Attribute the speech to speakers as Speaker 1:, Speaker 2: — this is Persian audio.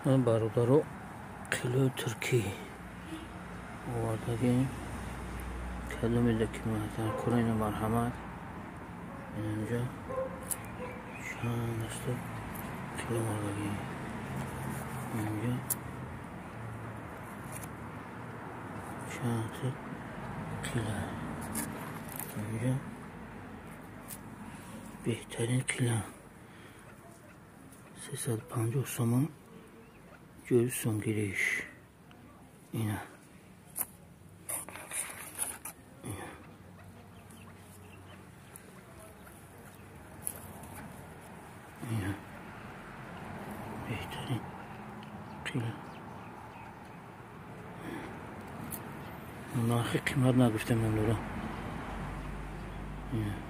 Speaker 1: برادر کیلو ترکی آوردگی کدوم دکیمت کلین مرحمت اینجا چند است کیلو آوردگی اینجا چند کیلو اینجا بهترین کیلو 350 تومان جوی سونگیریش اینه بهترین کیلو نرخ قیمت نگفتم من